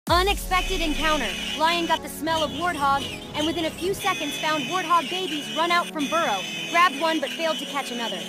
Unexpected encounter. Lion got the smell of warthog, and within a few seconds found warthog babies run out from burrow, grabbed one but failed to catch another.